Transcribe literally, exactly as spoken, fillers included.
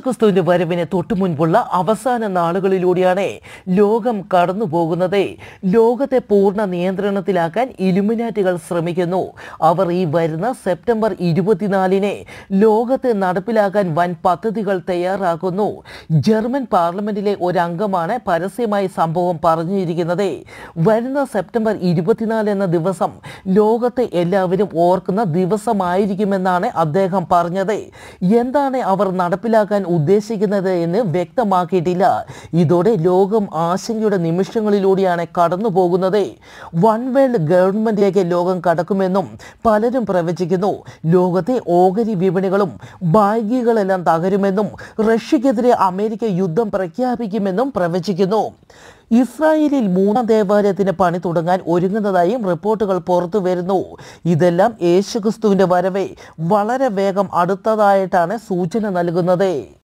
യേശുക്രിസ്തുവിന്റെ വരവിന് തൊട്ടുമുൻപുള്ള അവസാന നാളുകളിലൂടെയാണ് ലോകം കടന്നു പോകുന്നത്. ലോകത്തെ പൂർണ്ണ നിയന്ത്രണത്തിലാക്കാൻ ഇലുമിനാറ്റികൾ ശ്രമിക്കുന്നു. അവർ ഈ വരുന്ന സെപ്റ്റംബർ ഇരുപത്തിനാലിന് ലോകത്തെ നടപ്പിലാക്കാൻ വൻ പദ്ധതികൾ തയ്യാറാക്കുന്നു. ജർമ്മൻ പാർലമെന്റിലെ ഒരംഗമാണ് പരസ്യമായി സംഭവം പറഞ്ഞിരിക്കുന്നത്. വരുന്ന സെപ്റ്റംബർ ഇരുപത്തിനാല് എന്ന ദിവസം ലോകത്തെ എല്ലാവരും ഓർക്കുന്ന ദിവസമായിരിക്കുമെന്നാണ് അദ്ദേഹം പറഞ്ഞത്. എന്താണ് അവർ നടപ്പിലാക്കാൻ ഉദ്ദേശിക്കുന്നത് എന്ന് വ്യക്തമാക്കിയിട്ടില്ല. ഇതോടെ ലോകം ആശങ്കയുടെ നിമിഷങ്ങളിലൂടെയാണ് കടന്നു പോകുന്നത്. വൺ വേൾഡ് ഗവൺമെന്റിലേക്ക് ലോകം കടക്കുമെന്നും പലരും പ്രവചിക്കുന്നു. ലോകത്തെ ഓഹരി വിപണികളും ബാങ്കുകളെല്ലാം തകരുമെന്നും റഷ്യക്കെതിരെ അമേരിക്ക യുദ്ധം പ്രഖ്യാപിക്കുമെന്നും പ്രവചിക്കുന്നു. ഇസ്രായേലിൽ മൂന്നാം ദേവാലയത്തിന് പണി തുടങ്ങാൻ ഒരുങ്ങുന്നതായും റിപ്പോർട്ടുകൾ പുറത്തു വരുന്നു. ഇതെല്ലാം യേശുക്രിസ്തുവിന്റെ വരവ് വളരെ വേഗം അടുത്തതായിട്ടാണ് സൂചന നൽകുന്നത്.